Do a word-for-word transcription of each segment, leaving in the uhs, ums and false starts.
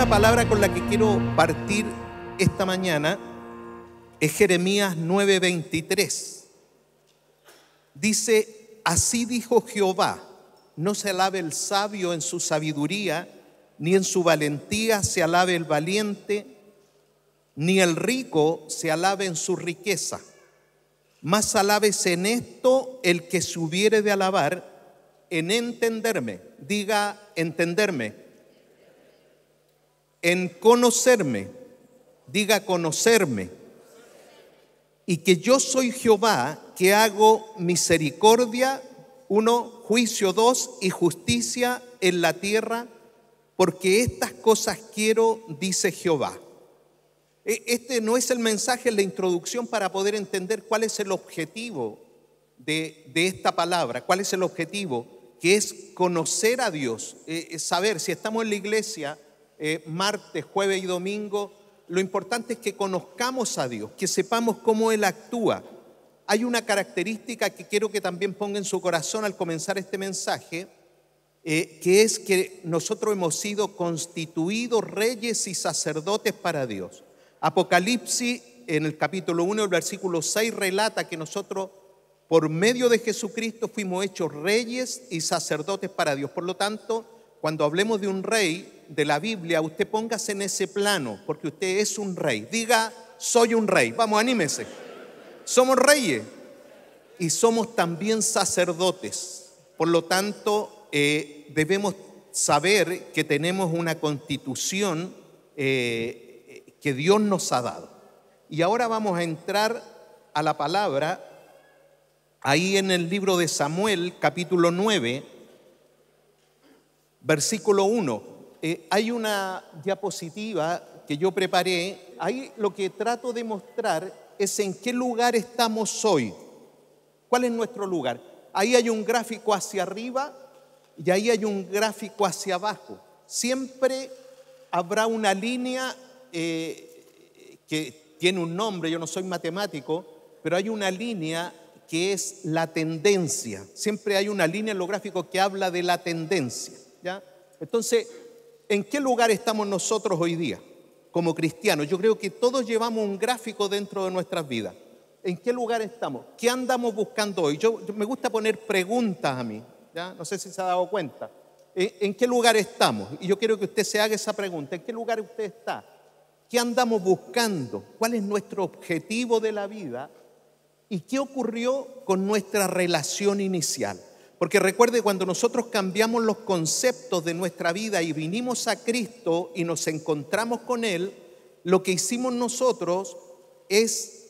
una palabra con la que quiero partir esta mañana es Jeremías nueve veintitrés. Dice: así dijo Jehová, no se alabe el sabio en su sabiduría, ni en su valentía se alabe el valiente, ni el rico se alabe en su riqueza. Mas alábese en esto el que se hubiere de alabar, en entenderme, diga entenderme, en conocerme, diga conocerme, y que yo soy Jehová, que hago misericordia, uno, juicio, dos, y justicia en la tierra, porque estas cosas quiero, dice Jehová. Este no es el mensaje, la introducción para poder entender cuál es el objetivo de, de esta palabra, cuál es el objetivo, que es conocer a Dios, eh, saber si estamos en la iglesia eh, martes, jueves y domingo. Lo importante es que conozcamos a Dios, que sepamos cómo Él actúa. Hay una característica que quiero que también ponga en su corazón al comenzar este mensaje, eh, que es que nosotros hemos sido constituidos reyes y sacerdotes para Dios. Apocalipsis, en el capítulo uno, el versículo seis, relata que nosotros, por medio de Jesucristo, fuimos hechos reyes y sacerdotes para Dios. Por lo tanto, cuando hablemos de un rey de la Biblia, usted póngase en ese plano, porque usted es un rey. Diga, soy un rey. Vamos, anímese. Somos reyes y somos también sacerdotes. Por lo tanto, eh, debemos saber que tenemos una constitución eh, que Dios nos ha dado. Y ahora vamos a entrar a la palabra ahí en el libro de Samuel, capítulo nueve, versículo uno. Eh, hay una diapositiva que yo preparé. Ahí lo que trato de mostrar es en qué lugar estamos hoy. ¿Cuál es nuestro lugar? Ahí hay un gráfico hacia arriba y ahí hay un gráfico hacia abajo. Siempre habrá una línea eh, que tiene un nombre. Yo no soy matemático, pero hay una línea que es la tendencia. Siempre hay una línea en los gráficos que habla de la tendencia, ¿ya? Entonces, ¿en qué lugar estamos nosotros hoy día como cristianos? Yo creo que todos llevamos un gráfico dentro de nuestras vidas. ¿En qué lugar estamos? ¿Qué andamos buscando hoy? Yo, yo me gusta poner preguntas a mí, ¿ya? No sé si se ha dado cuenta. ¿En, ¿En qué lugar estamos? Y yo quiero que usted se haga esa pregunta. ¿En qué lugar usted está? ¿Qué andamos buscando? ¿Cuál es nuestro objetivo de la vida? ¿Y qué ocurrió con nuestra relación inicial? Porque recuerde, cuando nosotros cambiamos los conceptos de nuestra vida y vinimos a Cristo y nos encontramos con Él, lo que hicimos nosotros es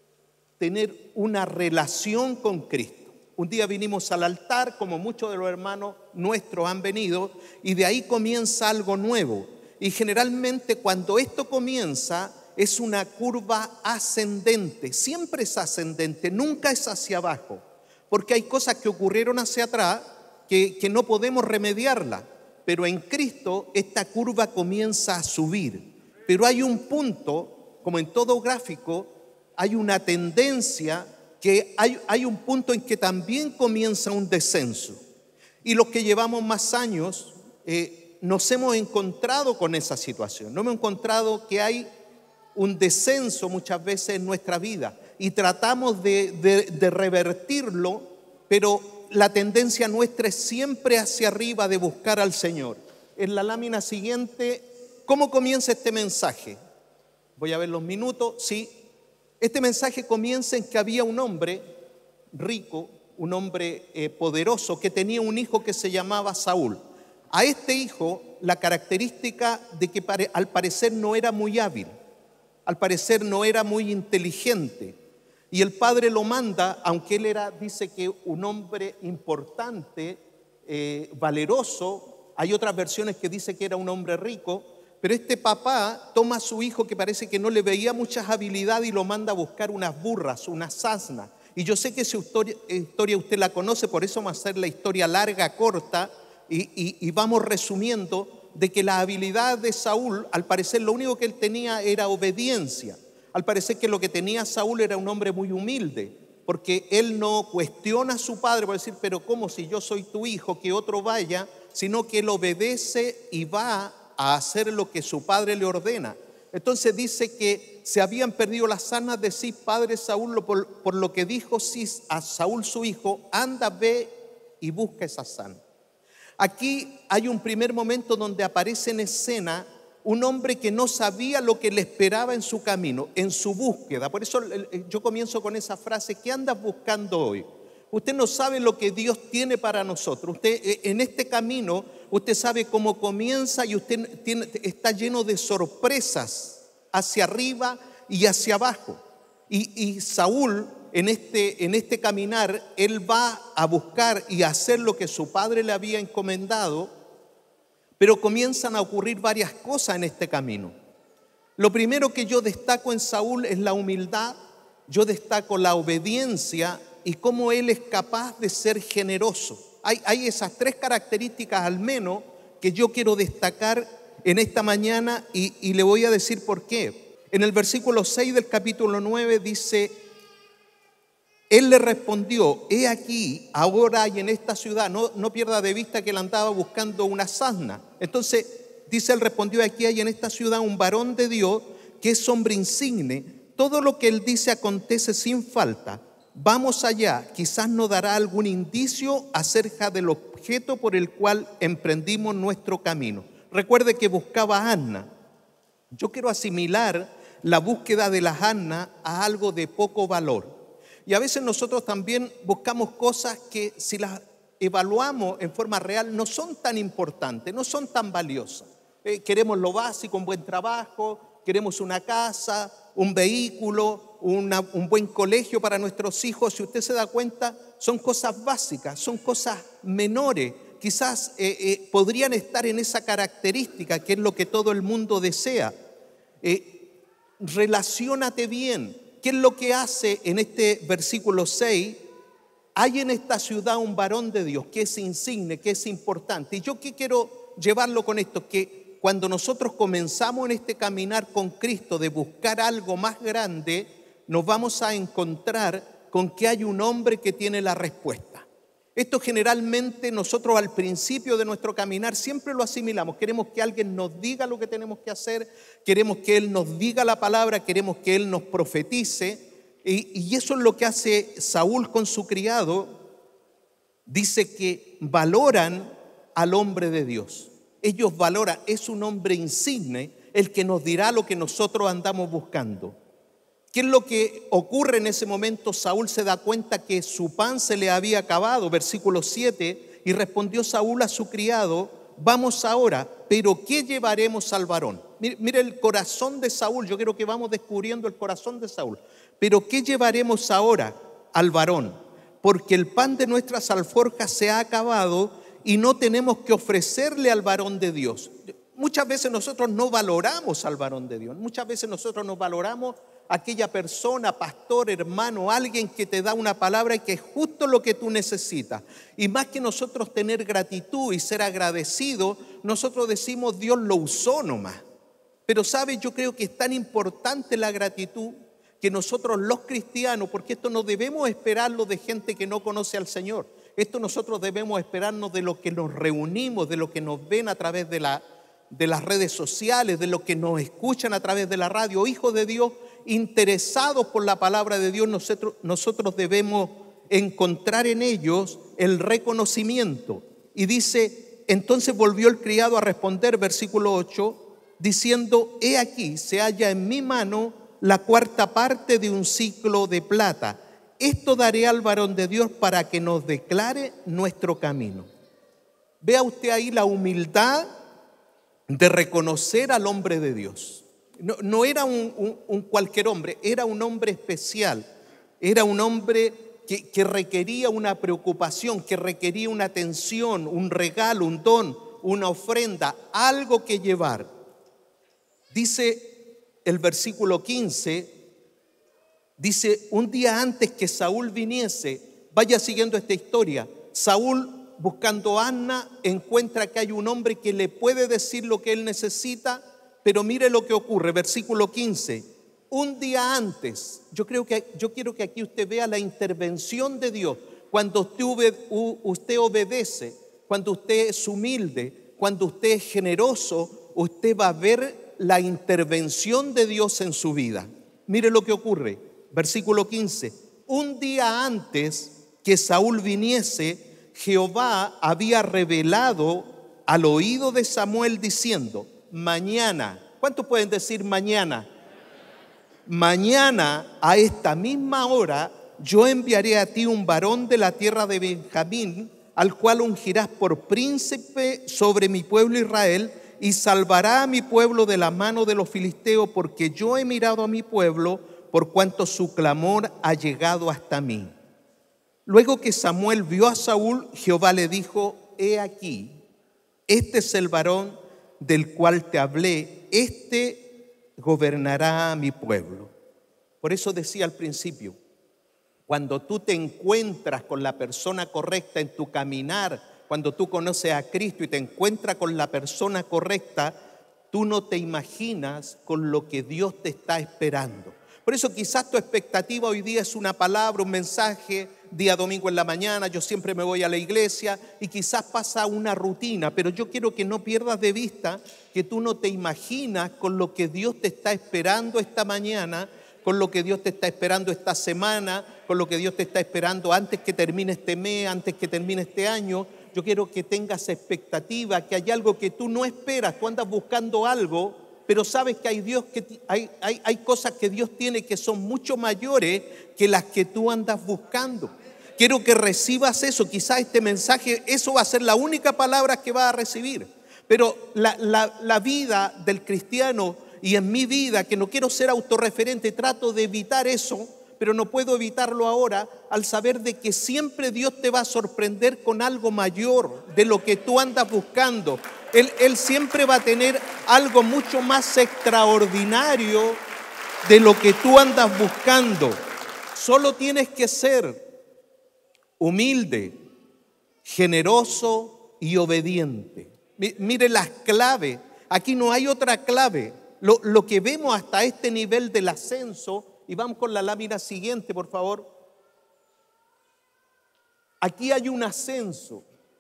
tener una relación con Cristo. Un día vinimos al altar, como muchos de los hermanos nuestros han venido, y de ahí comienza algo nuevo. Y generalmente cuando esto comienza es una curva ascendente, siempre es ascendente, nunca es hacia abajo. Porque hay cosas que ocurrieron hacia atrás que, que no podemos remediarlas. Pero en Cristo esta curva comienza a subir. Pero hay un punto, como en todo gráfico, hay una tendencia que hay, hay un punto en que también comienza un descenso. Y los que llevamos más años eh, nos hemos encontrado con esa situación. No hemos encontrado que hay un descenso muchas veces en nuestra vida. Y tratamos de, de, de revertirlo, pero la tendencia nuestra es siempre hacia arriba, de buscar al Señor. En la lámina siguiente, ¿cómo comienza este mensaje? Voy a ver los minutos. Sí, este mensaje comienza en que había un hombre rico, un hombre eh, poderoso, que tenía un hijo que se llamaba Saúl. A este hijo, la característica de que pare, al parecer no era muy hábil, al parecer no era muy inteligente. Y el padre lo manda, aunque él era, dice que un hombre importante, eh, valeroso. Hay otras versiones que dice que era un hombre rico, pero este papá toma a su hijo, que parece que no le veía muchas habilidades, y lo manda a buscar unas burras, unas asnas. Y yo sé que esa historia, historia usted la conoce, por eso vamos a hacer la historia larga, corta, y, y, y vamos resumiendo de que la habilidad de Saúl, al parecer lo único que él tenía era obediencia. Al parecer que lo que tenía Saúl era un hombre muy humilde, porque él no cuestiona a su padre por decir, pero ¿cómo si yo soy tu hijo, que otro vaya? Sino que él obedece y va a hacer lo que su padre le ordena. Entonces dice que se habían perdido las asnas de Cis, padre Saúl, por, por lo que dijo Cis a Saúl su hijo: anda, ve y busca esas asnas. Aquí hay un primer momento donde aparece en escena un hombre que no sabía lo que le esperaba en su camino, en su búsqueda. Por eso yo comienzo con esa frase: ¿qué andas buscando hoy? Usted no sabe lo que Dios tiene para nosotros. Usted en este camino, usted sabe cómo comienza y usted tiene, está lleno de sorpresas hacia arriba y hacia abajo. Y, y Saúl en este, en este caminar, él va a buscar y a hacer lo que su padre le había encomendado, pero comienzan a ocurrir varias cosas en este camino. Lo primero que yo destaco en Saúl es la humildad, yo destaco la obediencia y cómo él es capaz de ser generoso. Hay, hay esas tres características al menos que yo quiero destacar en esta mañana y, y le voy a decir por qué. En el versículo seis del capítulo nueve dice: él le respondió: he aquí, ahora y en esta ciudad. No, no pierda de vista que él andaba buscando una asna. Entonces dice, él respondió: aquí hay en esta ciudad un varón de Dios que es hombre insigne. Todo lo que él dice acontece sin falta. Vamos allá, quizás nos dará algún indicio acerca del objeto por el cual emprendimos nuestro camino. Recuerde que buscaba a Asna. Yo quiero asimilar la búsqueda de las asnas a algo de poco valor. Y a veces nosotros también buscamos cosas que, si las evaluamos en forma real, no son tan importantes, no son tan valiosas. Eh, queremos lo básico, un buen trabajo, queremos una casa, un vehículo, una, un buen colegio para nuestros hijos. Si usted se da cuenta, son cosas básicas, son cosas menores. Quizás eh, eh, podrían estar en esa característica que es lo que todo el mundo desea. Eh, relaciónate bien. ¿Qué es lo que hace en este versículo seis? Hay en esta ciudad un varón de Dios que es insigne, que es importante. Y yo qué quiero llevarlo con esto, que cuando nosotros comenzamos en este caminar con Cristo de buscar algo más grande, nos vamos a encontrar con que hay un hombre que tiene la respuesta. Esto generalmente nosotros al principio de nuestro caminar siempre lo asimilamos. Queremos que alguien nos diga lo que tenemos que hacer, queremos que Él nos diga la palabra, queremos que Él nos profetice. Y, y eso es lo que hace Saúl con su criado. Dice que valoran al hombre de Dios. Ellos valoran, es un hombre insigne, el que nos dirá lo que nosotros andamos buscando. ¿Qué es lo que ocurre en ese momento? Saúl se da cuenta que su pan se le había acabado, versículo siete, y respondió Saúl a su criado: vamos ahora, pero ¿qué llevaremos al varón? Mire, mire el corazón de Saúl, yo quiero que vamos descubriendo el corazón de Saúl. Pero ¿qué llevaremos ahora al varón? Porque el pan de nuestras alforjas se ha acabado y no tenemos que ofrecerle al varón de Dios. Muchas veces nosotros no valoramos al varón de Dios, muchas veces nosotros nos valoramos aquella persona, pastor, hermano, alguien que te da una palabra y que es justo lo que tú necesitas. Y más que nosotros tener gratitud y ser agradecidos, nosotros decimos: Dios lo usó nomás. Pero ¿sabes? Yo creo que es tan importante la gratitud que nosotros los cristianos, porque esto no debemos esperarlo de gente que no conoce al Señor. Esto nosotros debemos esperarnos de los que nos reunimos, de los que nos ven a través de, la, de las redes sociales, de los que nos escuchan a través de la radio. Hijos de Dios, interesados por la palabra de Dios, nosotros, nosotros debemos encontrar en ellos el reconocimiento. Y dice, entonces volvió el criado a responder, versículo ocho, diciendo: he aquí, se halla en mi mano la cuarta parte de un siclo de plata. Esto daré al varón de Dios para que nos declare nuestro camino. Vea usted ahí la humildad de reconocer al hombre de Dios. No, no era un, un, un cualquier hombre, era un hombre especial. Era un hombre que, que requería una preocupación, que requería una atención, un regalo, un don, una ofrenda, algo que llevar. Dice el versículo quince, dice: un día antes que Saúl viniese, vaya siguiendo esta historia, Saúl, buscando a Asna, encuentra que hay un hombre que le puede decir lo que él necesita, pero mire lo que ocurre, versículo quince, un día antes. Yo creo que, yo quiero que aquí usted vea la intervención de Dios. Cuando usted, usted obedece, cuando usted es humilde, cuando usted es generoso, usted va a ver la intervención de Dios en su vida. Mire lo que ocurre, versículo quince. Un día antes que Saúl viniese, Jehová había revelado al oído de Samuel diciendo, mañana, ¿cuántos pueden decir mañana? Mañana a esta misma hora yo enviaré a ti un varón de la tierra de Benjamín, al cual ungirás por príncipe sobre mi pueblo Israel, y salvará a mi pueblo de la mano de los filisteos, porque yo he mirado a mi pueblo, por cuanto su clamor ha llegado hasta mí. Luego que Samuel vio a Saúl, Jehová le dijo, he aquí, este es el varón del cual te hablé, este gobernará a mi pueblo. Por eso decía al principio, cuando tú te encuentras con la persona correcta en tu caminar, cuando tú conoces a Cristo y te encuentras con la persona correcta, tú no te imaginas con lo que Dios te está esperando. Por eso quizás tu expectativa hoy día es una palabra, un mensaje, día domingo en la mañana, yo siempre me voy a la iglesia y quizás pasa una rutina, pero yo quiero que no pierdas de vista que tú no te imaginas con lo que Dios te está esperando esta mañana, con lo que Dios te está esperando esta semana, con lo que Dios te está esperando antes que termine este mes, antes que termine este año. Yo quiero que tengas expectativa, que hay algo que tú no esperas, tú andas buscando algo, pero sabes que hay, Dios que, hay, hay, hay cosas que Dios tiene que son mucho mayores que las que tú andas buscando. Quiero que recibas eso, quizás este mensaje, eso va a ser la única palabra que vas a recibir. Pero la, la, la vida del cristiano y en mi vida, que no quiero ser autorreferente, trato de evitar eso, pero no puedo evitarlo ahora al saber de que siempre Dios te va a sorprender con algo mayor de lo que tú andas buscando. Él, él siempre va a tener algo mucho más extraordinario de lo que tú andas buscando. Solo tienes que ser humilde, generoso y obediente. Mire las claves. Aquí no hay otra clave. Lo, lo que vemos hasta este nivel del ascenso. Y vamos con la lámina siguiente, por favor. Aquí hay un ascenso.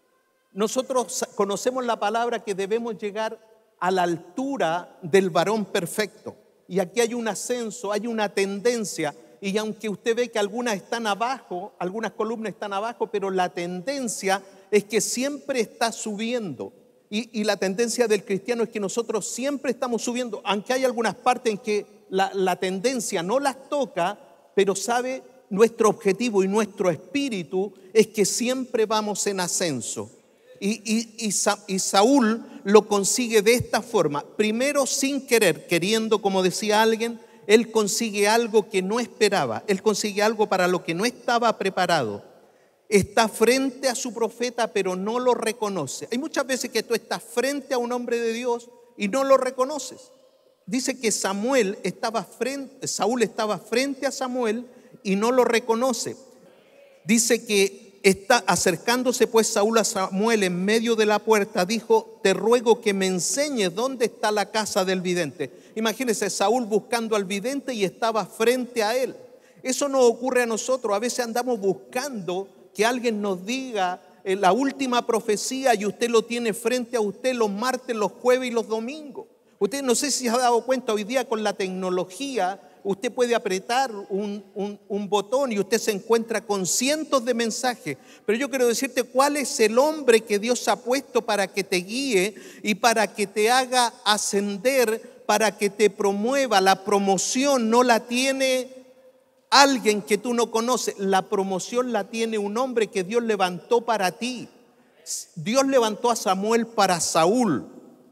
Nosotros conocemos la palabra que debemos llegar a la altura del varón perfecto. Y aquí hay un ascenso, hay una tendencia. Y aunque usted ve que algunas están abajo, algunas columnas están abajo, pero la tendencia es que siempre está subiendo. Y, y la tendencia del cristiano es que nosotros siempre estamos subiendo, aunque hay algunas partes en que La, la tendencia no las toca, pero sabe, nuestro objetivo y nuestro espíritu es que siempre vamos en ascenso. Y, y, y, Sa, y Saúl lo consigue de esta forma. Primero, sin querer, queriendo, como decía alguien, él consigue algo que no esperaba. Él consigue algo para lo que no estaba preparado. Está frente a su profeta, pero no lo reconoce. Hay muchas veces que tú estás frente a un hombre de Dios y no lo reconoces. Dice que Samuel estaba frente, Saúl estaba frente a Samuel y no lo reconoce. Dice que está acercándose pues Saúl a Samuel en medio de la puerta, dijo, te ruego que me enseñes dónde está la casa del vidente. Imagínense, Saúl buscando al vidente y estaba frente a él. Eso no ocurre a nosotros. A veces andamos buscando que alguien nos diga la última profecía y usted lo tiene frente a usted los martes, los jueves y los domingos. Usted no sé si se ha dado cuenta, hoy día con la tecnología usted puede apretar un, un, un botón y usted se encuentra con cientos de mensajes. Pero yo quiero decirte cuál es el hombre que Dios ha puesto para que te guíe y para que te haga ascender, para que te promueva. La promoción no la tiene alguien que tú no conoces, la promoción la tiene un hombre que Dios levantó para ti. Dios levantó a Samuel para Saúl.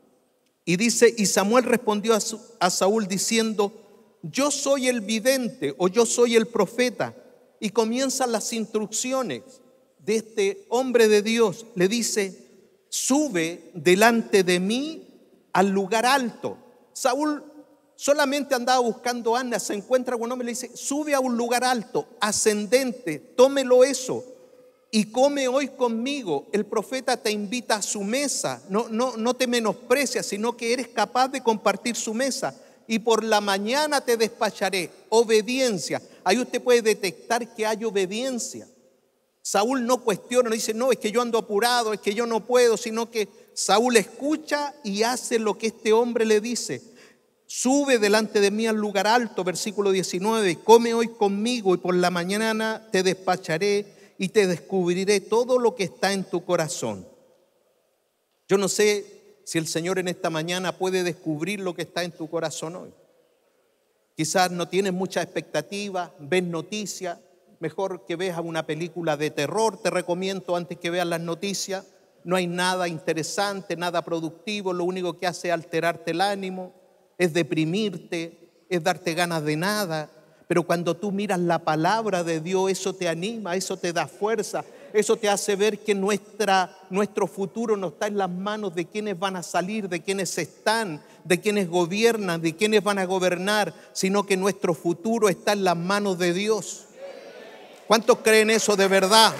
Y dice, y Samuel respondió a, su, a Saúl diciendo, yo soy el vidente o yo soy el profeta. Y comienzan las instrucciones de este hombre de Dios. Le dice, sube delante de mí al lugar alto. Saúl solamente andaba buscando a Ana, se encuentra con un hombre y le dice, sube a un lugar alto, ascendente, tómelo eso. Y come hoy conmigo. El profeta te invita a su mesa. No, no, no te menosprecia, sino que eres capaz de compartir su mesa. Y por la mañana te despacharé. Obediencia. Ahí usted puede detectar que hay obediencia. Saúl no cuestiona, no dice, no, es que yo ando apurado, es que yo no puedo, sino que Saúl escucha y hace lo que este hombre le dice. Sube delante de mí al lugar alto, versículo diecinueve, come hoy conmigo y por la mañana te despacharé y te descubriré todo lo que está en tu corazón. Yo no sé si el Señor en esta mañana puede descubrir lo que está en tu corazón hoy. Quizás no tienes mucha expectativa, ves noticias, mejor que veas una película de terror, te recomiendo antes que veas las noticias. No hay nada interesante, nada productivo, lo único que hace es alterarte el ánimo, es deprimirte, es darte ganas de nada. Pero cuando tú miras la palabra de Dios, eso te anima, eso te da fuerza, eso te hace ver que nuestra, nuestro futuro no está en las manos de quienes van a salir, de quienes están, de quienes gobiernan, de quienes van a gobernar, sino que nuestro futuro está en las manos de Dios. ¿Cuántos creen eso de verdad?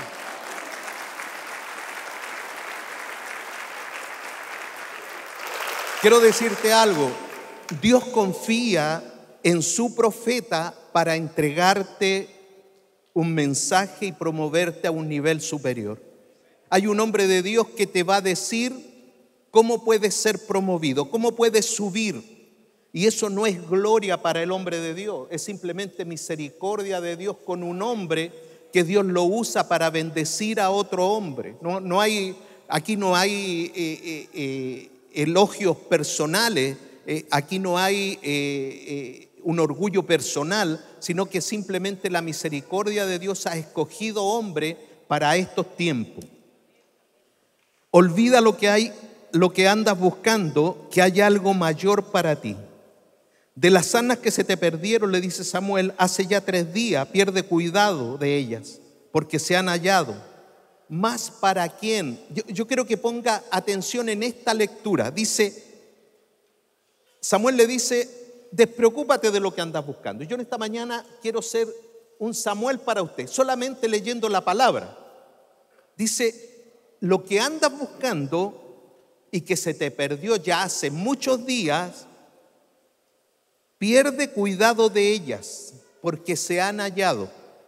Quiero decirte algo, Dios confía en su profeta para entregarte un mensaje y promoverte a un nivel superior. Hay un hombre de Dios que te va a decir cómo puedes ser promovido, cómo puedes subir. Y eso no es gloria para el hombre de Dios, es simplemente misericordia de Dios con un hombre que Dios lo usa para bendecir a otro hombre. No, no hay, aquí no hay eh, eh, eh, elogios personales, eh, aquí no hay eh, eh, un orgullo personal, sino que simplemente la misericordia de Dios ha escogido hombre para estos tiempos. Olvida lo que hay, lo que andas buscando, que hay algo mayor para ti. De las asnas que se te perdieron, le dice Samuel, hace ya tres días, pierde cuidado de ellas, porque se han hallado. ¿Más para quién? Yo, yo quiero que ponga atención en esta lectura. Dice, Samuel le dice, despreocúpate de lo que andas buscando. Yo en esta mañana quiero ser un Samuel para usted, solamente leyendo la palabra. Dice, lo que andas buscando y que se te perdió ya hace muchos días, pierde cuidado de ellas, porque se han hallado.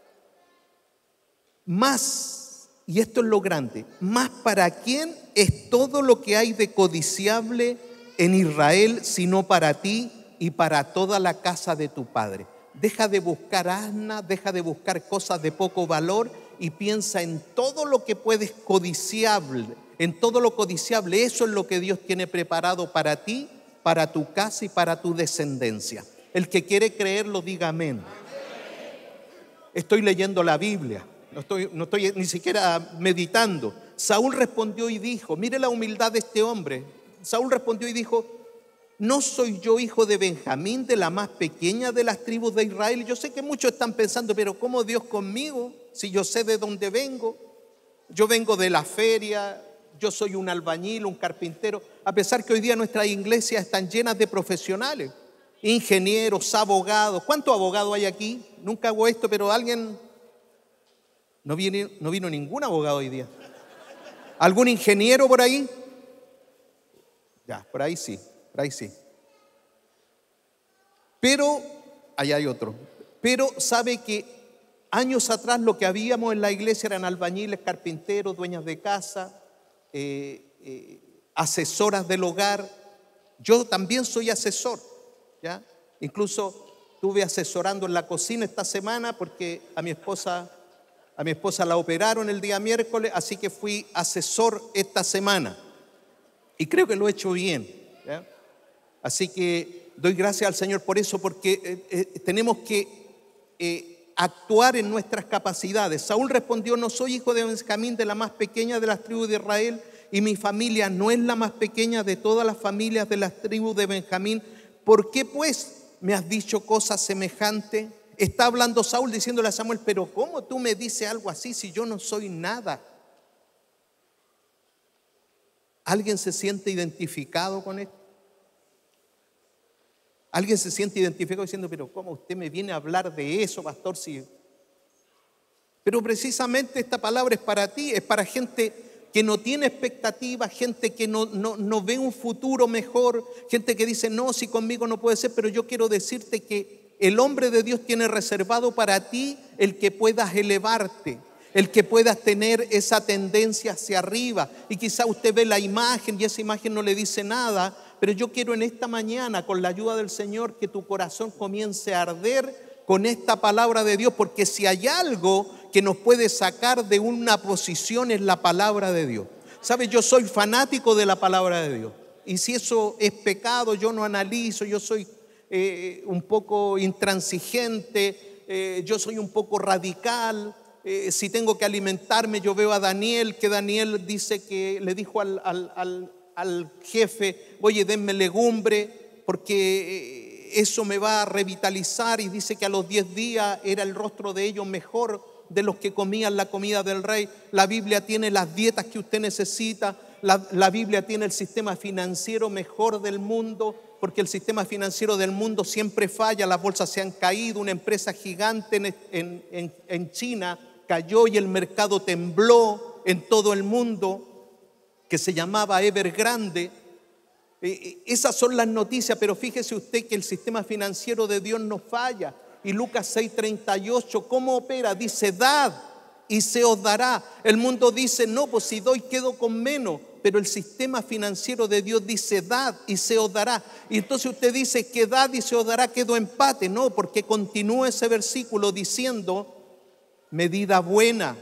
Más, y esto es lo grande, más para quién es todo lo que hay de codiciable en Israel, sino para ti y para toda la casa de tu padre. Deja de buscar asnas, deja de buscar cosas de poco valor y piensa en todo lo que puedes codiciable, en todo lo codiciable. Eso es lo que Dios tiene preparado para ti, para tu casa y para tu descendencia. El que quiere creerlo, diga amén. Estoy leyendo la Biblia, no estoy, no estoy ni siquiera meditando. Saúl respondió y dijo, mire la humildad de este hombre. Saúl respondió y dijo, ¿no soy yo hijo de Benjamín, de la más pequeña de las tribus de Israel? Yo sé que muchos están pensando, pero ¿cómo Dios conmigo? Si yo sé de dónde vengo. Yo vengo de la feria, yo soy un albañil, un carpintero. A pesar que hoy día nuestras iglesias están llenas de profesionales, ingenieros, abogados. ¿Cuántos abogados hay aquí? Nunca hago esto, pero alguien... No, viene, no vino ningún abogado hoy día. ¿Algún ingeniero por ahí? Ya, por ahí sí. Ahí sí. Pero, ahí hay otro. Pero sabe que años atrás lo que habíamos en la iglesia eran albañiles, carpinteros, dueñas de casa, eh, eh, asesoras del hogar. Yo también soy asesor, ¿ya? Incluso estuve asesorando en la cocina esta semana porque a mi esposa, a mi esposa la operaron el día miércoles, así que fui asesor esta semana. Y creo que lo he hecho bien, ¿ya? Así que doy gracias al Señor por eso, porque eh, eh, tenemos que eh, actuar en nuestras capacidades. Saúl respondió, no soy hijo de Benjamín, de la más pequeña de las tribus de Israel, y mi familia no es la más pequeña de todas las familias de las tribus de Benjamín. ¿Por qué pues me has dicho cosas semejantes? Está hablando Saúl diciéndole a Samuel, pero ¿cómo tú me dices algo así si yo no soy nada? ¿Alguien se siente identificado con esto? Alguien se siente identificado diciendo, pero ¿cómo usted me viene a hablar de eso, pastor? Sí. Pero precisamente esta palabra es para ti, es para gente que no tiene expectativas, gente que no, no, no ve un futuro mejor, gente que dice, no, si conmigo no puede ser, pero yo quiero decirte que el hombre de Dios tiene reservado para ti el que puedas elevarte, el que puedas tener esa tendencia hacia arriba. Y quizá usted ve la imagen y esa imagen no le dice nada, pero yo quiero en esta mañana, con la ayuda del Señor, que tu corazón comience a arder con esta palabra de Dios, porque si hay algo que nos puede sacar de una posición es la palabra de Dios. ¿Sabe? Yo soy fanático de la palabra de Dios. Y si eso es pecado, yo no analizo, yo soy eh, un poco intransigente, eh, yo soy un poco radical. Eh, si tengo que alimentarme, yo veo a Daniel, que Daniel dice que le dijo al, al, al, al jefe, oye, denme legumbre, porque eso me va a revitalizar. Y dice que a los diez días era el rostro de ellos mejor de los que comían la comida del rey. La Biblia tiene las dietas que usted necesita. La, la Biblia tiene el sistema financiero mejor del mundo, porque el sistema financiero del mundo siempre falla. Las bolsas se han caído. Una empresa gigante en, en, en, en China cayó y el mercado tembló en todo el mundo, que se llamaba Evergrande. Eh, esas son las noticias, pero fíjese usted que el sistema financiero de Dios no falla. Y Lucas seis treinta y ocho, ¿cómo opera? Dice, dad y se os dará. El mundo dice, no, pues si doy quedo con menos. Pero el sistema financiero de Dios dice, dad y se os dará. Y entonces usted dice que dad y se os dará quedó empate. No, porque continúa ese versículo diciendo, medida buena,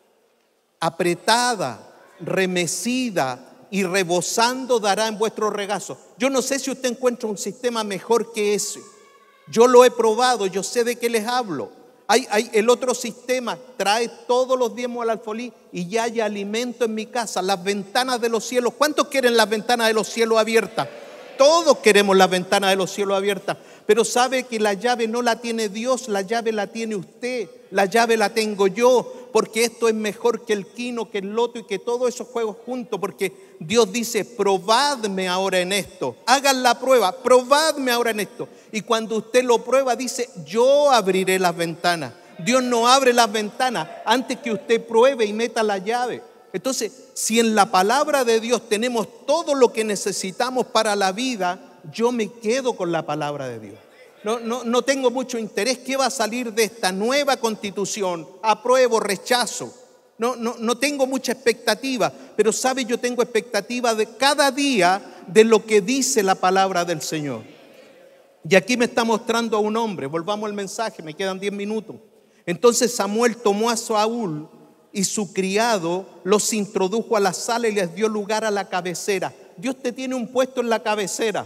apretada, remecida y rebosando dará en vuestro regazo. Yo no sé si usted encuentra un sistema mejor que ese. Yo lo he probado, yo sé de qué les hablo. Hay, hay el otro sistema, trae todos los diezmos al alfolí y ya hay alimento en mi casa. Las ventanas de los cielos. ¿Cuántos quieren las ventanas de los cielos abiertas? Todos queremos las ventanas de los cielos abiertas. Pero sabe que la llave no la tiene Dios, la llave la tiene usted. La llave la tengo yo, porque esto es mejor que el quino, que el loto y que todos esos juegos juntos. Porque Dios dice, probadme ahora en esto. Hagan la prueba, probadme ahora en esto. Y cuando usted lo prueba, dice, yo abriré las ventanas. Dios no abre las ventanas antes que usted pruebe y meta la llave. Entonces, si en la palabra de Dios tenemos todo lo que necesitamos para la vida, yo me quedo con la palabra de Dios. No, no, no tengo mucho interés. ¿Qué va a salir de esta nueva constitución? Apruebo, rechazo. No, no, no tengo mucha expectativa, pero sabe, yo tengo expectativa de cada día de lo que dice la palabra del Señor. Y aquí me está mostrando a un hombre. Volvamos al mensaje, me quedan diez minutos. Entonces Samuel tomó a Saúl y su criado los introdujo a la sala y les dio lugar a la cabecera. Dios te tiene un puesto en la cabecera.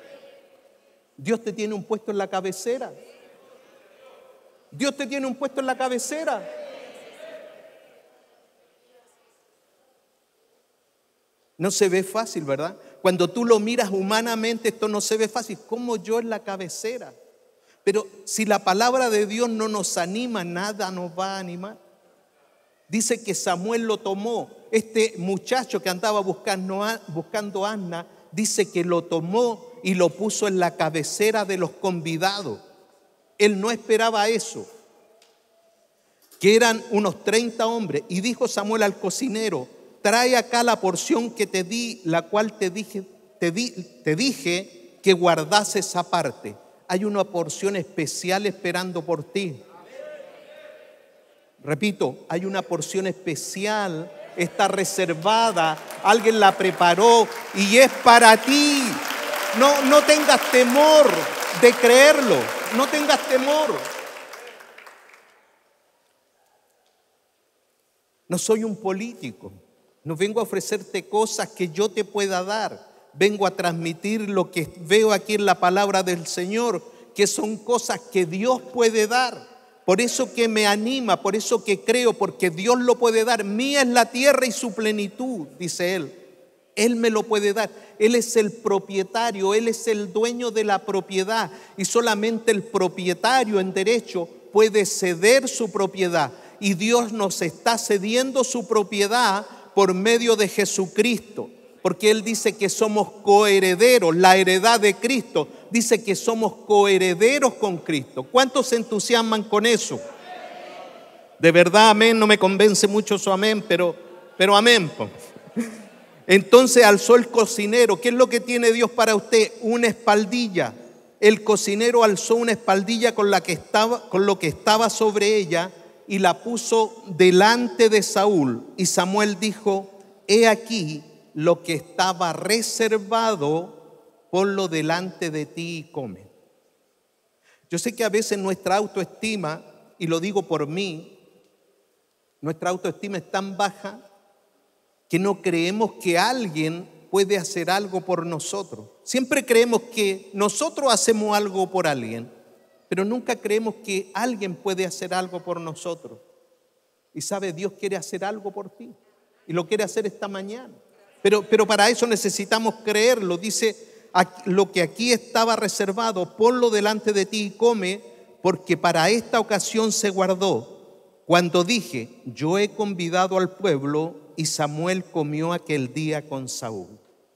Dios te tiene un puesto en la cabecera. Dios te tiene un puesto en la cabecera. No se ve fácil, ¿verdad? Cuando tú lo miras humanamente, esto no se ve fácil. ¿Cómo yo en la cabecera? Pero si la palabra de Dios no nos anima, nada nos va a animar. Dice que Samuel lo tomó. Este muchacho que andaba buscando, buscando a Asna, dice que lo tomó y lo puso en la cabecera de los convidados. Él no esperaba eso, que eran unos treinta hombres. Y dijo Samuel al cocinero, trae acá la porción que te di, la cual te dije, te di, te dije que guardases aparte. Hay una porción especial esperando por ti. Repito, hay una porción especial, está reservada, alguien la preparó y es para ti. No, no tengas temor de creerlo, no tengas temor. No soy un político, no vengo a ofrecerte cosas que yo te pueda dar. Vengo a transmitir lo que veo aquí en la palabra del Señor, que son cosas que Dios puede dar. Por eso que me anima, por eso que creo, porque Dios lo puede dar. Mía es la tierra y su plenitud, dice Él. Él me lo puede dar. Él es el propietario, Él es el dueño de la propiedad. Y solamente el propietario en derecho puede ceder su propiedad. Y Dios nos está cediendo su propiedad por medio de Jesucristo. Porque Él dice que somos coherederos, la heredad de Cristo. Dice que somos coherederos con Cristo. ¿Cuántos se entusiasman con eso? De verdad, amén. No me convence mucho su amén, pero, pero amén. Entonces alzó el cocinero. ¿Qué es lo que tiene Dios para usted? Una espaldilla. El cocinero alzó una espaldilla con, la que estaba, con lo que estaba sobre ella y la puso delante de Saúl. Y Samuel dijo: he aquí lo que estaba reservado, ponlo delante de ti y come. Yo sé que a veces nuestra autoestima, y lo digo por mí, nuestra autoestima es tan baja que no creemos que alguien puede hacer algo por nosotros. Siempre creemos que nosotros hacemos algo por alguien, pero nunca creemos que alguien puede hacer algo por nosotros. Y sabe, Dios quiere hacer algo por ti y lo quiere hacer esta mañana. Pero, pero para eso necesitamos creerlo. Dice: lo que aquí estaba reservado, ponlo delante de ti y come, porque para esta ocasión se guardó. Cuando dije: yo he convidado al pueblo, y Samuel comió aquel día con Saúl.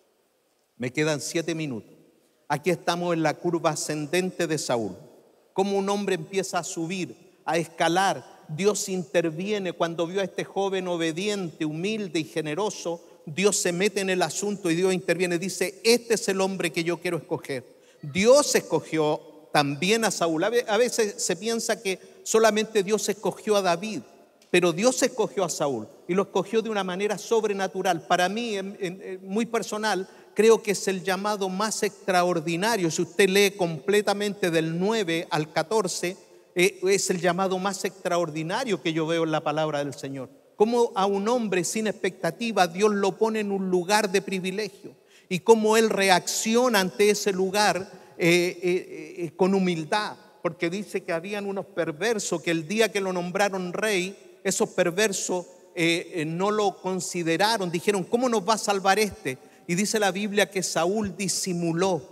Me quedan siete minutos. Aquí estamos en la curva ascendente de Saúl. Cómo un hombre empieza a subir, a escalar. Dios interviene cuando vio a este joven obediente, humilde y generoso. Dios se mete en el asunto y Dios interviene. Dice: este es el hombre que yo quiero escoger. Dios escogió también a Saúl. A veces se piensa que solamente Dios escogió a David, pero Dios escogió a Saúl y lo escogió de una manera sobrenatural. Para mí, en, en, muy personal, creo que es el llamado más extraordinario. Si usted lee completamente del nueve al catorce, eh, es el llamado más extraordinario que yo veo en la palabra del Señor. Cómo a un hombre sin expectativa Dios lo pone en un lugar de privilegio y cómo él reacciona ante ese lugar eh, eh, eh, con humildad, porque dice que habían unos perversos que el día que lo nombraron rey, esos perversos eh, eh, no lo consideraron, dijeron: ¿cómo nos va a salvar este? Y dice la Biblia que Saúl disimuló,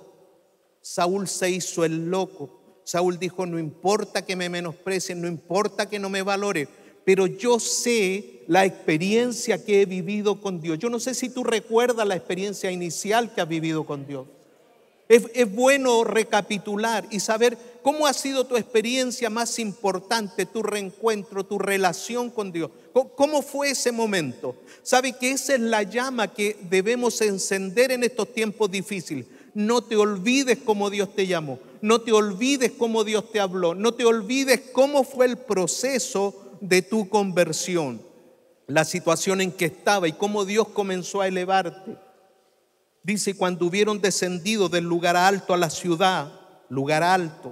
Saúl se hizo el loco. Saúl dijo: no importa que me menosprecien, no importa que no me valoren, pero yo sé la experiencia que he vivido con Dios. Yo no sé si tú recuerdas la experiencia inicial que has vivido con Dios. Es, es bueno recapitular y saber cómo ha sido tu experiencia más importante, tu reencuentro, tu relación con Dios. ¿Cómo fue ese momento? ¿Sabe que esa es la llama que debemos encender en estos tiempos difíciles? No te olvides cómo Dios te llamó. No te olvides cómo Dios te habló. No te olvides cómo fue el proceso de tu conversión, la situación en que estaba y cómo Dios comenzó a elevarte. Dice: cuando hubieron descendido del lugar alto a la ciudad, lugar alto,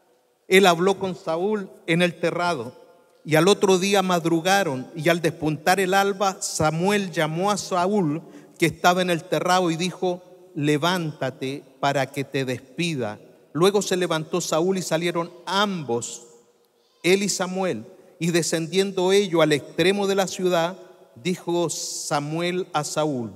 él habló con Saúl en el terrado. Y al otro día madrugaron, y al despuntar el alba, Samuel llamó a Saúl, que estaba en el terrado, y dijo: levántate para que te despida. Luego se levantó Saúl y salieron ambos, él y Samuel. Y descendiendo ellos al extremo de la ciudad, dijo Samuel a Saúl: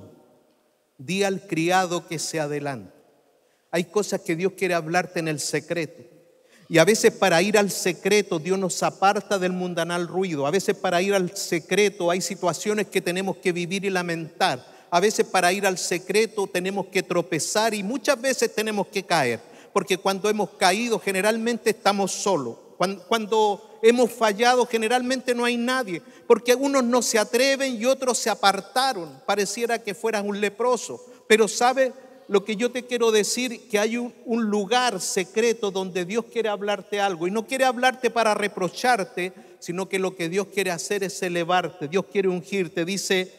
di al criado que se adelante. Hay cosas que Dios quiere hablarte en el secreto. Y a veces para ir al secreto Dios nos aparta del mundanal ruido. A veces para ir al secreto hay situaciones que tenemos que vivir y lamentar. A veces para ir al secreto tenemos que tropezar y muchas veces tenemos que caer. Porque cuando hemos caído generalmente estamos solos. Cuando, cuando hemos fallado generalmente no hay nadie. Porque unos no se atreven y otros se apartaron. Pareciera que fueras un leproso. Pero ¿sabe lo que yo te quiero decir? Que hay un, un lugar secreto donde Dios quiere hablarte algo. Y no quiere hablarte para reprocharte, sino que lo que Dios quiere hacer es elevarte. Dios quiere ungirte. Dice: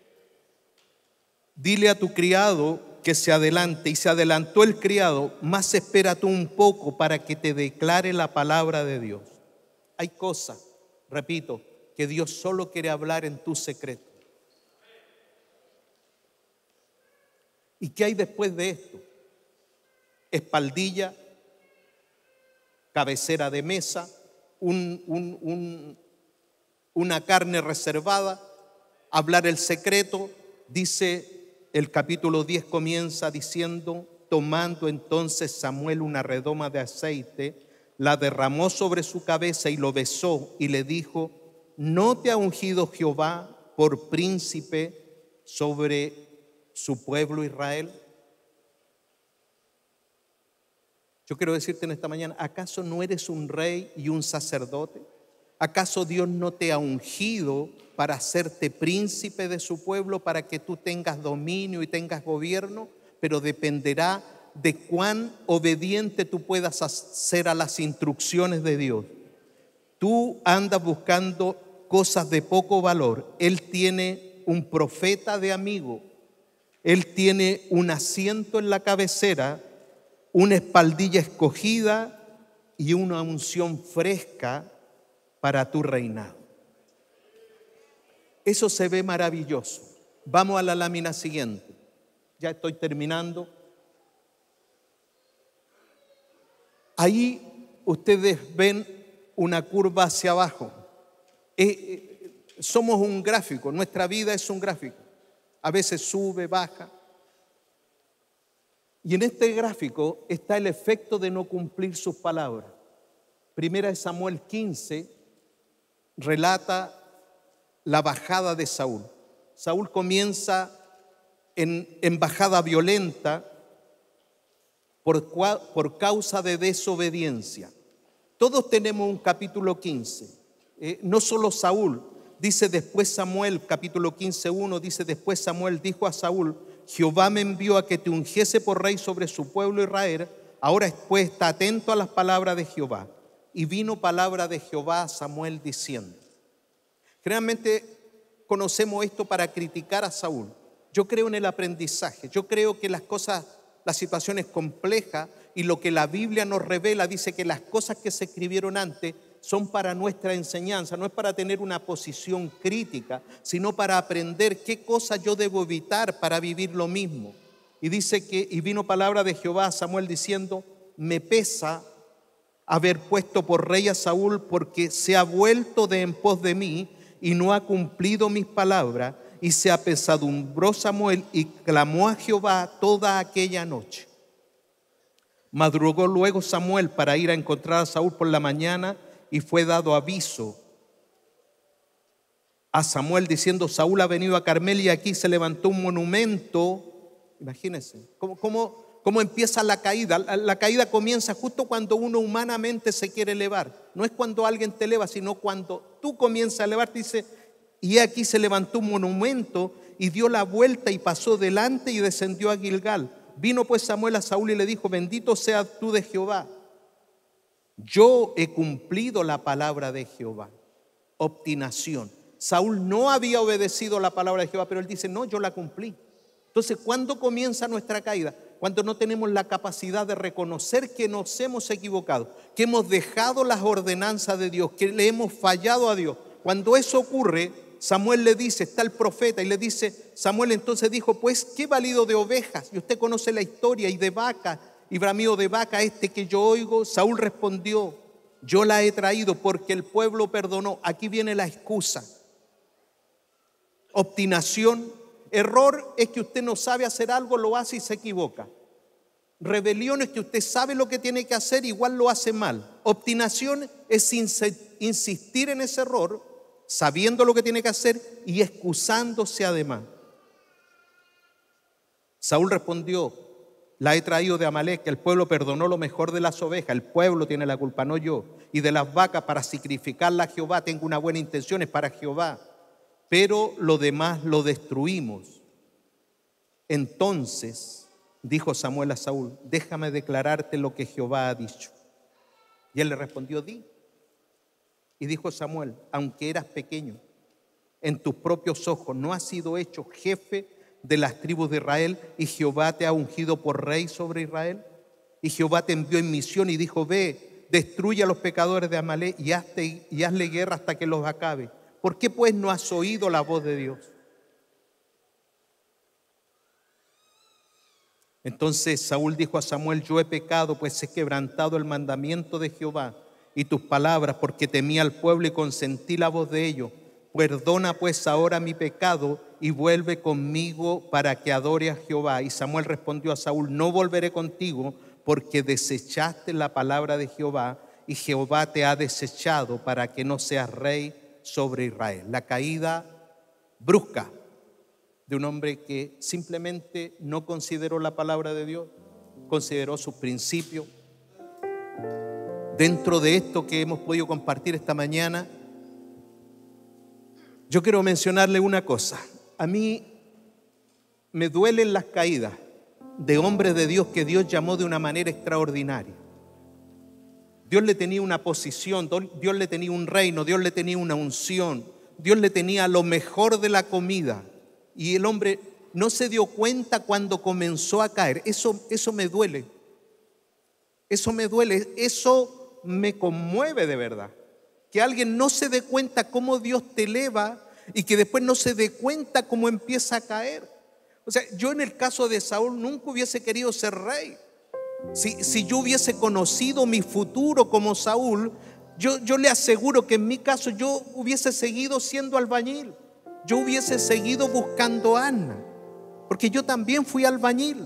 dile a tu criado que se adelante. Y se adelantó el criado: más espera tú un poco para que te declare la palabra de Dios. Hay cosas, repito, que Dios solo quiere hablar en tu secreto. ¿Y qué hay después de esto? Espaldilla, cabecera de mesa, un, un, un, una carne reservada, hablar el secreto. Dice el capítulo diez, comienza diciendo: tomando entonces Samuel una redoma de aceite, la derramó sobre su cabeza y lo besó y le dijo: ¿no te ha ungido Jehová por príncipe sobre su pueblo Israel? Yo quiero decirte en esta mañana: ¿acaso no eres un rey y un sacerdote? ¿Acaso Dios no te ha ungido para hacerte príncipe de su pueblo, para que tú tengas dominio y tengas gobierno? Pero dependerá de cuán obediente tú puedas ser a las instrucciones de Dios. Tú andas buscando cosas de poco valor. Él tiene un profeta de amigo. Él tiene un asiento en la cabecera, una espaldilla escogida y una unción fresca para tu reinado. Eso se ve maravilloso. Vamos a la lámina siguiente. Ya estoy terminando. Ahí ustedes ven una curva hacia abajo. Eh, eh, somos un gráfico, nuestra vida es un gráfico. A veces sube, baja. Y en este gráfico está el efecto de no cumplir sus palabras. Primera de Samuel quince relata la bajada de Saúl. Saúl comienza en, en bajada violenta por, por causa de desobediencia. Todos tenemos un capítulo quince, eh, no solo Saúl. Dice después Samuel, capítulo quince, uno, dice después Samuel dijo a Saúl: Jehová me envió a que te ungiese por rey sobre su pueblo Israel. Ahora pues está atento a las palabras de Jehová. Y vino palabra de Jehová a Samuel diciendo. Generalmente conocemos esto para criticar a Saúl. Yo creo en el aprendizaje. Yo creo que las cosas, las situaciones complejas y lo que la Biblia nos revela, dice que las cosas que se escribieron antes son para nuestra enseñanza. No es para tener una posición crítica, sino para aprender qué cosas yo debo evitar para vivir lo mismo. Y dice que, y vino palabra de Jehová a Samuel diciendo: me pesa haber puesto por rey a Saúl, porque se ha vuelto de en pos de mí y no ha cumplido mis palabras. Y se apesadumbró Samuel y clamó a Jehová toda aquella noche. Madrugó luego Samuel para ir a encontrar a Saúl por la mañana, y fue dado aviso a Samuel diciendo: Saúl ha venido a Carmel, y aquí se levantó un monumento. Imagínense cómo, cómo, cómo empieza la caída. La, la caída comienza justo cuando uno humanamente se quiere elevar. No es cuando alguien te eleva, sino cuando tú comienzas a elevarte. Dice: y aquí se levantó un monumento, y dio la vuelta y pasó delante y descendió a Gilgal. Vino pues Samuel a Saúl y le dijo: bendito seas tú de Jehová. Yo he cumplido la palabra de Jehová. Obstinación. Saúl no había obedecido la palabra de Jehová, pero él dice: no, yo la cumplí. Entonces, ¿cuándo comienza nuestra caída? Cuando no tenemos la capacidad de reconocer que nos hemos equivocado, que hemos dejado las ordenanzas de Dios, que le hemos fallado a Dios. Cuando eso ocurre, Samuel le dice, está el profeta y le dice, Samuel entonces dijo: pues qué valido de ovejas, y usted conoce la historia, y de vaca, y bramido de vaca este que yo oigo. Saúl respondió: yo la he traído porque el pueblo perdonó. Aquí viene la excusa. Obstinación. Error es que usted no sabe hacer algo, lo hace y se equivoca. Rebelión es que usted sabe lo que tiene que hacer, igual lo hace mal. Obstinación es insistir en ese error, sabiendo lo que tiene que hacer y excusándose además. Saúl respondió: la he traído de Amalec, que el pueblo perdonó lo mejor de las ovejas. El pueblo tiene la culpa, no yo. Y de las vacas, para sacrificarla a Jehová. Tengo una buena intención, es para Jehová. Pero lo demás lo destruimos. Entonces dijo Samuel a Saúl: déjame declararte lo que Jehová ha dicho. Y él le respondió: di. Y dijo Samuel: aunque eras pequeño, en tus propios ojos no has sido hecho jefe de las tribus de Israel, y Jehová te ha ungido por rey sobre Israel. Y Jehová te envió en misión y dijo: ve, destruye a los pecadores de Amalec y, hazte, y hazle guerra hasta que los acabe. ¿Por qué pues no has oído la voz de Dios? Entonces Saúl dijo a Samuel: yo he pecado, pues he quebrantado el mandamiento de Jehová y tus palabras, porque temí al pueblo y consentí la voz de ellos. Perdona pues ahora mi pecado y vuelve conmigo para que adore a Jehová. Y Samuel respondió a Saúl: no volveré contigo, porque desechaste la palabra de Jehová, y Jehová te ha desechado para que no seas rey sobre Israel. La caída brusca de un hombre que simplemente no consideró la palabra de Dios, consideró sus principios. Dentro de esto que hemos podido compartir esta mañana, yo quiero mencionarle una cosa. A mí me duelen las caídas de hombres de Dios que Dios llamó de una manera extraordinaria. Dios le tenía una posición, Dios le tenía un reino, Dios le tenía una unción, Dios le tenía lo mejor de la comida. Y el hombre no se dio cuenta cuando comenzó a caer. Eso, eso me duele. Eso me duele. Eso me conmueve de verdad. Que alguien no se dé cuenta cómo Dios te eleva y que después no se dé cuenta cómo empieza a caer. O sea, yo en el caso de Saúl nunca hubiese querido ser rey. Si, si yo hubiese conocido mi futuro como Saúl, yo, yo le aseguro que en mi caso yo hubiese seguido siendo albañil. Yo hubiese seguido buscando asna, porque yo también fui albañil.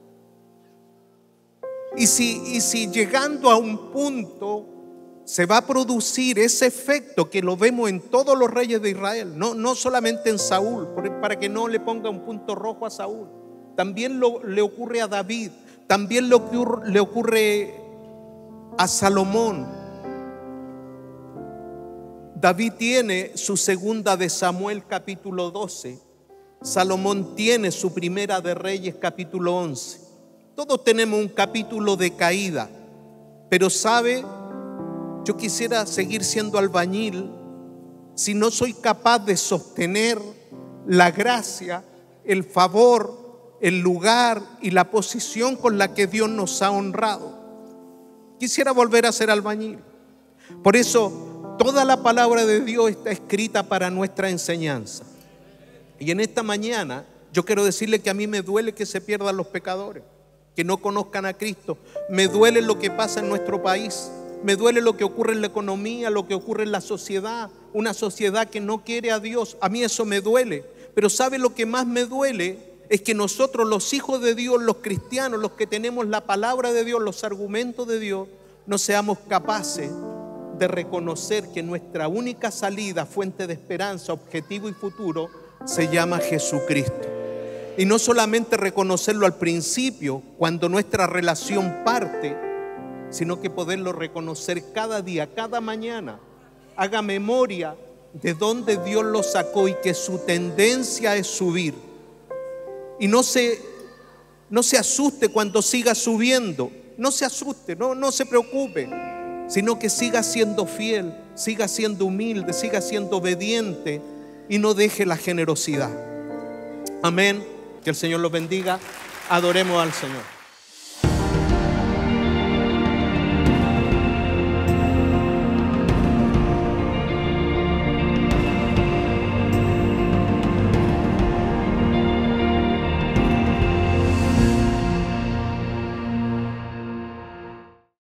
Y si, y si llegando a un punto se va a producir ese efecto que lo vemos en todos los reyes de Israel, no, no solamente en Saúl, para que no le ponga un punto rojo a Saúl, también lo, le ocurre a David, también le ocurre, le ocurre a Salomón. David tiene su segunda de Samuel capítulo doce, Salomón tiene su primera de Reyes capítulo once. Todos tenemos un capítulo de caída, pero sabe, yo quisiera seguir siendo albañil si no soy capaz de sostener la gracia, el favor, el lugar y la posición con la que Dios nos ha honrado. Quisiera volver a ser albañil. Por eso toda la palabra de Dios está escrita para nuestra enseñanza. Y en esta mañana yo quiero decirle que a mí me duele que se pierdan los pecadores, que no conozcan a Cristo. Me duele lo que pasa en nuestro país. Me duele lo que ocurre en la economía, lo que ocurre en la sociedad. Una sociedad que no quiere a Dios. A mí eso me duele. Pero ¿sabe lo que más me duele? Es que nosotros, los hijos de Dios, los cristianos, los que tenemos la palabra de Dios, los argumentos de Dios, no seamos capaces de reconocer que nuestra única salida, fuente de esperanza, objetivo y futuro, se llama Jesucristo. Y no solamente reconocerlo al principio, cuando nuestra relación parte, sino que poderlo reconocer cada día, cada mañana. Haga memoria de dónde Dios lo sacó y que su tendencia es subir. Y no se, no se asuste cuando siga subiendo. No se asuste, no, no se preocupe, sino que siga siendo fiel, siga siendo humilde, siga siendo obediente y no deje la generosidad. Amén. Que el Señor los bendiga. Adoremos al Señor.